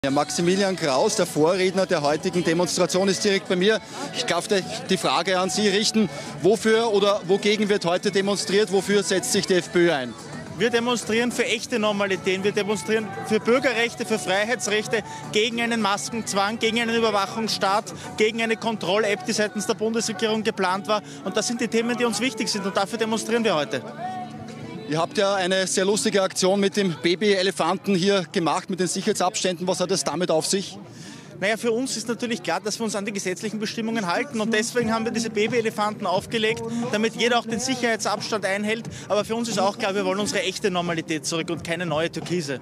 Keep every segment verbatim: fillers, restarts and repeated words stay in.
Ja, Maximilian Kraus, der Vorredner der heutigen Demonstration, ist direkt bei mir. Ich darf die Frage an Sie richten. Wofür oder wogegen wird heute demonstriert? Wofür setzt sich die FPÖ ein? Wir demonstrieren für echte Normalitäten. Wir demonstrieren für Bürgerrechte, für Freiheitsrechte, gegen einen Maskenzwang, gegen einen Überwachungsstaat, gegen eine Kontroll-App, die seitens der Bundesregierung geplant war. Und das sind die Themen, die uns wichtig sind. Und dafür demonstrieren wir heute. Ihr habt ja eine sehr lustige Aktion mit dem Baby-Elefanten hier gemacht, mit den Sicherheitsabständen. Was hat es damit auf sich? Naja, für uns ist natürlich klar, dass wir uns an die gesetzlichen Bestimmungen halten. Und deswegen haben wir diese Baby-Elefanten aufgelegt, damit jeder auch den Sicherheitsabstand einhält. Aber für uns ist auch klar, wir wollen unsere echte Normalität zurück und keine neue Türkise.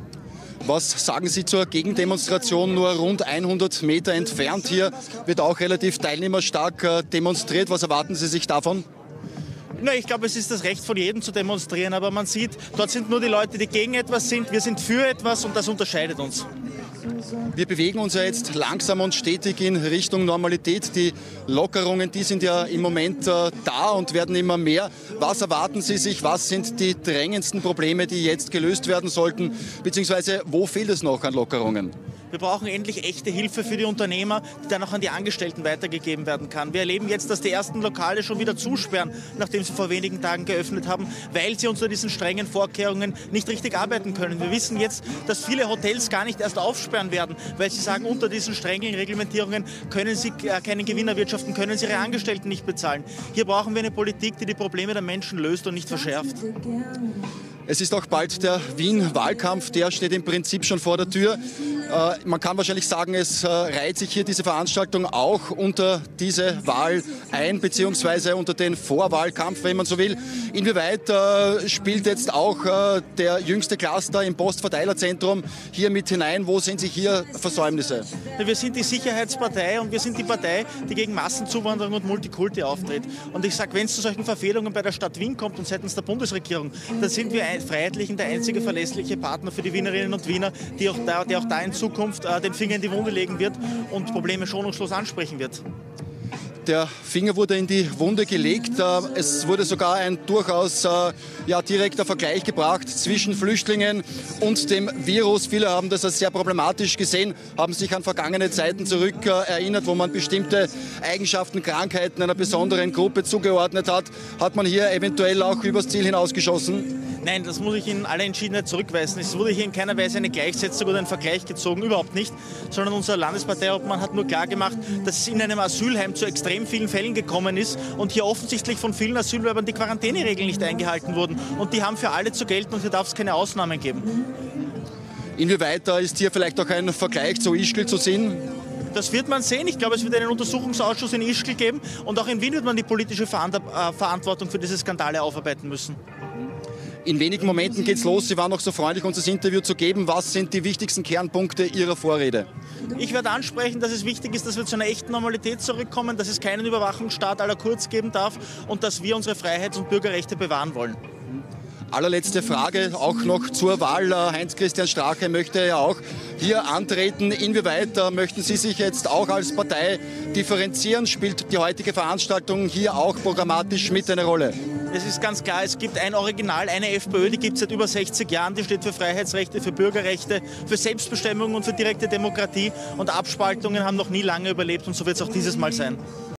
Was sagen Sie zur Gegendemonstration? Nur rund hundert Meter entfernt hier wird auch relativ teilnehmerstark demonstriert. Was erwarten Sie sich davon? Na, ich glaube, es ist das Recht von jedem zu demonstrieren, aber man sieht, dort sind nur die Leute, die gegen etwas sind, wir sind für etwas und das unterscheidet uns. Wir bewegen uns ja jetzt langsam und stetig in Richtung Normalität. Die Lockerungen, die sind ja im Moment äh, da und werden immer mehr. Was erwarten Sie sich? Was sind die drängendsten Probleme, die jetzt gelöst werden sollten? Beziehungsweise wo fehlt es noch an Lockerungen? Wir brauchen endlich echte Hilfe für die Unternehmer, die dann auch an die Angestellten weitergegeben werden kann. Wir erleben jetzt, dass die ersten Lokale schon wieder zusperren, nachdem sie vor wenigen Tagen geöffnet haben, weil sie unter diesen strengen Vorkehrungen nicht richtig arbeiten können. Wir wissen jetzt, dass viele Hotels gar nicht erst aufsperren werden, weil sie sagen, unter diesen strengen Reglementierungen können sie keinen Gewinn erwirtschaften, können sie ihre Angestellten nicht bezahlen. Hier brauchen wir eine Politik, die die Probleme der Menschen löst und nicht verschärft. Es ist auch bald der Wien-Wahlkampf, der steht im Prinzip schon vor der Tür. Äh, man kann wahrscheinlich sagen, es äh, reiht sich hier diese Veranstaltung auch unter diese Wahl ein, beziehungsweise unter den Vorwahlkampf, wenn man so will. Inwieweit äh, spielt jetzt auch äh, der jüngste Cluster im Postverteilerzentrum hier mit hinein? Wo sehen sich hier Versäumnisse? Wir sind die Sicherheitspartei und wir sind die Partei, die gegen Massenzuwanderung und Multikulti auftritt. Und ich sage, wenn es zu solchen Verfehlungen bei der Stadt Wien kommt und seitens der Bundesregierung, dann sind wir Freiheitlichen der einzige verlässliche Partner für die Wienerinnen und Wiener, die auch da, die auch da in Zukunft äh, den Finger in die Wunde legen wird und Probleme schonungslos ansprechen wird. Der Finger wurde in die Wunde gelegt. Es wurde sogar ein durchaus ja, direkter Vergleich gebracht zwischen Flüchtlingen und dem Virus. Viele haben das als sehr problematisch gesehen, haben sich an vergangene Zeiten zurück erinnert, wo man bestimmte Eigenschaften, Krankheiten einer besonderen Gruppe zugeordnet hat. Hat man hier eventuell auch übers Ziel hinausgeschossen? Nein, das muss ich in aller Entschiedenheit zurückweisen. Es wurde hier in keiner Weise eine Gleichsetzung oder ein Vergleich gezogen, überhaupt nicht, sondern unser Landesparteiobmann hat nur klar gemacht, dass es in einem Asylheim zu extrem vielen Fällen gekommen ist und hier offensichtlich von vielen Asylbewerbern die Quarantäneregeln nicht eingehalten wurden. Und die haben für alle zu gelten und hier darf es keine Ausnahmen geben. Inwieweit ist hier vielleicht auch ein Vergleich zu Ischgl zu sehen? Das wird man sehen. Ich glaube, es wird einen Untersuchungsausschuss in Ischgl geben und auch in Wien wird man die politische Verantwortung für diese Skandale aufarbeiten müssen. In wenigen Momenten geht's los. Sie waren noch so freundlich, uns das Interview zu geben. Was sind die wichtigsten Kernpunkte Ihrer Vorrede? Ich werde ansprechen, dass es wichtig ist, dass wir zu einer echten Normalität zurückkommen, dass es keinen Überwachungsstaat à la Kurz geben darf und dass wir unsere Freiheits- und Bürgerrechte bewahren wollen. Allerletzte Frage, auch noch zur Wahl. Heinz-Christian Strache möchte ja auch hier antreten. Inwieweit äh, möchten Sie sich jetzt auch als Partei differenzieren? Spielt die heutige Veranstaltung hier auch programmatisch mit eine Rolle? Es ist ganz klar, es gibt ein Original, eine FPÖ, die gibt es seit über sechzig Jahren, die steht für Freiheitsrechte, für Bürgerrechte, für Selbstbestimmung und für direkte Demokratie. Und Abspaltungen haben noch nie lange überlebt und so wird es auch dieses Mal sein.